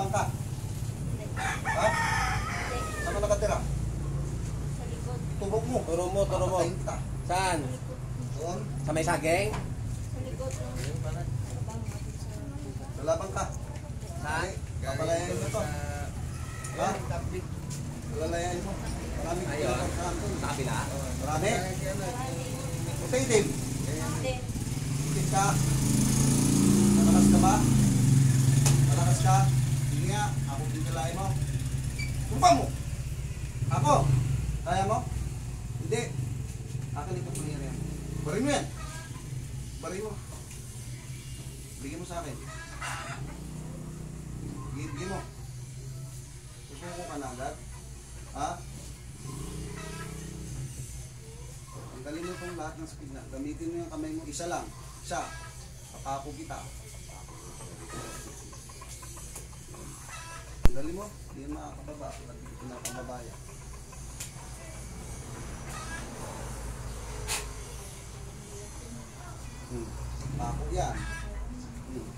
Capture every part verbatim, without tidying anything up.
Labang ka? Ha? Saan ka nakatira? Sa likod. Turo mo. Turo mo, turo mo. Papatayin kita. Saan? Doon. Sa may saging? Sa likod. Sa labang ka. Saan? Papalayain mo to. Ha? Palalayain mo. Marami ka Ayun. pinagkakaan. Sa kabila? Marami. Puti din. Hindi. Puti ka. Malakas ka ba? Malakas ka? Sige nga. Ako bigalain mo. Tumpa mo. Ako. Kaya mo? Hindi. Akin ito pulihan yan. Barin mo yan. Barin mo. Bigyan mo sa akin. Bigyan, bigyan mo. Susuko ka na agad. Ha? Tanggalin mo itong lahat ng speed na. Gamitin mo yung kamay mo. Isa lang. Isa. Papako kita. Tanggalin mo. Hindi yan makakababa. Hindi ko nakakababaya. Hmm. Pako yan. Hmm.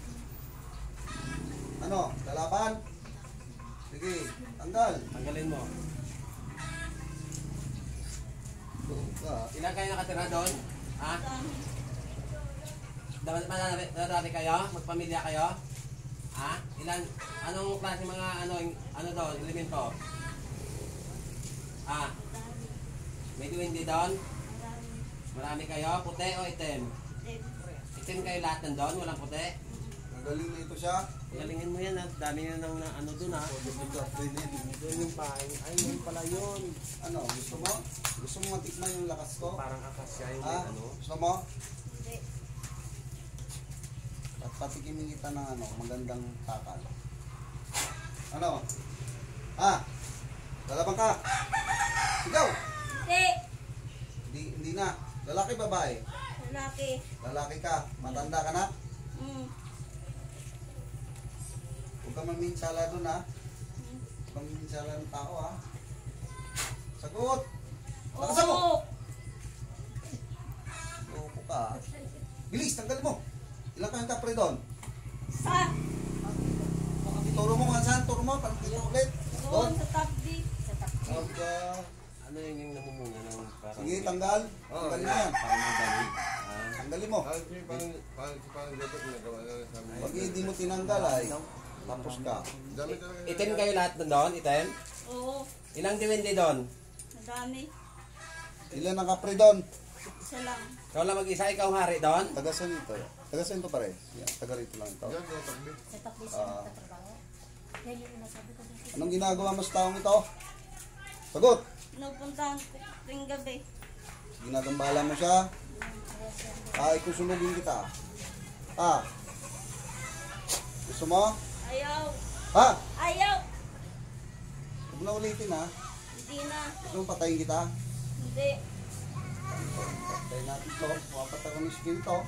Ano? Kalaban? Sige. Tanggal. Tanggalin mo. Ka. Ilan kayo nakatira doon? Ha? Dapat marami kayo? Magpamilya kayo? Ha? Ilan? Anong klase mga ano ano doon? Elemento? Ha? May duwende doon? Marami kayo? Puti o itim? Itim kayo lahat nandun? Walang puti? Nagaling na ito siya. Galingin mo yan ha. Dami nyo ng na, ano doon ha. Doon yung paing. Ay, yun pala yun. Ano? Gusto mo? Gusto mo matikman yung lakas ko? Parang akasya yung Ha? ano. Gusto mo? Hindi. At patikimin kita ng ano, magandang takal. Ano? Ha? Lalabang ka? Sigaw! Hindi. Hindi, hindi na. Lalaki babae? Lalaki. Lalaki ka. Matanda ka na? Mm. Huwag ka maminsala doon ha. Huwag ka maminsala ng tao ha. Sagot! Lakasan mo! Oo. Loko ka. Bilis, tanggal mo. Ilang kayong kapre doon? Sa? Turo mo nga saan, turo mo, parang dito ulit. Doon sa top D. Sa top D. Huwag ka. Ano yun yung namumuna ng parang... Sige, tanggal. Tanggalin mo yan. Parang madali. Ah. Tanggalin mo. Pag hindi mo tinanggal ay, tapos ka. Itim kayo lahat doon? Itim? Oo. Ilang diwende doon? Madami. Ilan ang kapre doon? Isa lang. Ikaw lang mag-isa, ikaw hari doon? Taga saan ito? Taga saan ito pare? Yan, taga rito lang ito. Sa top D siya Ah. nagtatrabaho. Yan yung nasabi ko dito. Anong ginagawa mo sa taong ito? Sagot! Pinupuntahan ko tuwing gabi. Ginagambala mo siya? Ay, kusunugin kita. Ah. Gusto mo? Ayaw. Ha? Ayaw. Huwag na ulitin ha. Hindi na. Gusto mo patayin kita? Hindi. Patayin natin ito. Wapat ako ng skill to.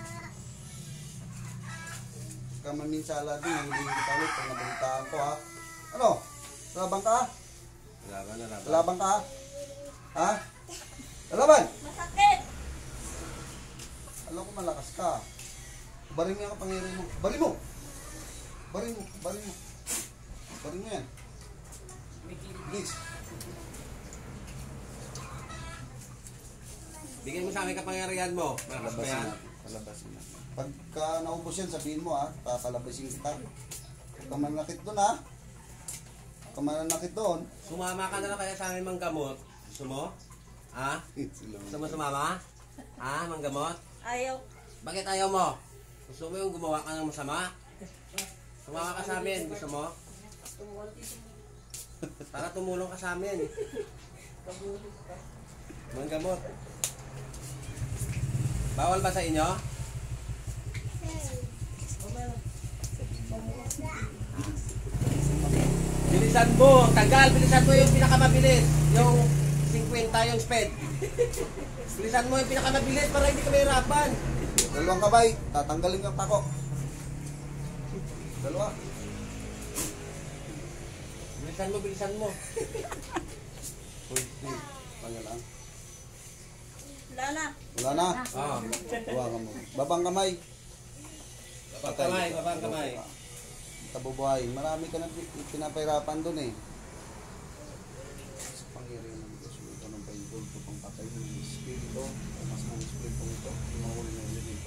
Huwag ka maminsala din. Nangiling kita ulit pag nabalitaan ko ha. Ano? Labang ka? Laban na laban. Labang ka? Ha? Laban! Masakit. Alam ko malakas ka. Barin mo yung kapangyarihan mo. Barin mo! Barin mo, barin mo. Barin mo yan. Please. Bigyan mo sa amin kapangyarihan mo. Malakas pa yan. Palabasin natin. Pagka naubos yan, sabihin mo ha. Papalabasin kita. Huwag ka manakit doon ha. Huwag ka manakit doon. Sumama ka na lang kaya sa amin manggamot. Gusto mo? Ha? Gusto mo sumama? Ha? Manggamot? Ayaw. Bakit ayaw mo? Gusto mo yung gumawa ka ng masama? Sumama ka sa amin. Gusto mo? Para tumulong ka sa amin. Manggamot. Bawal ba sa inyo? Bilisan mo, tagal, bilisan mo yung pinakamabilis. Yung fifty yung speed. Bilisan mo yung pinakamabilis para hindi ka mahirapan. Dalawang kabay, tatanggalin yung tako. Dalawa. Bilisan mo, bilisan mo. Pwede. Pangalan. Wala na. Wala na. Oh. Huwag ka mo. Babang kamay. Babang kamay, babang kamay. tabubuhayin. Marami ka na pi- pinapahirapan dun eh. Sa pangyarihan ng Diyos, ito ng Bible, ito pang patay ng Espiritu, o mas ng Espiritu ito, pinahuli ng ulit ito.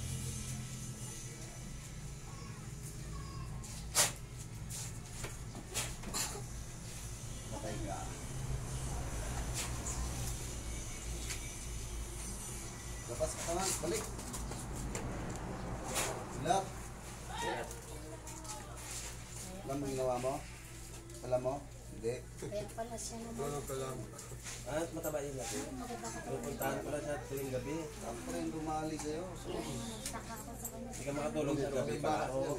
Patay ka. Lapas ka naman, balik. Silap. Alam mo ginawa mo? Alam mo? Hindi. Kaya pala siya naman. Ah, mataba yun natin. Pupuntahan ko lang siya tuwing gabi. Tapos rin dumali kayo. So, Nagtaka ako sa kanya. Hindi ka makatulog sa gabi may pa. bakit Oo. yan.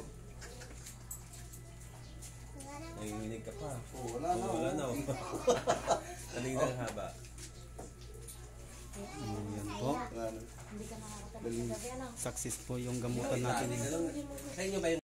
Nanginginig ka pa. Oh, wala na. Oo, wala na. oh. Aling ng haba. Yan po. Wala na. Hindi ka nakakatabi sa gabi, ano? Success po yung gamutan natin. Sa inyo ba yung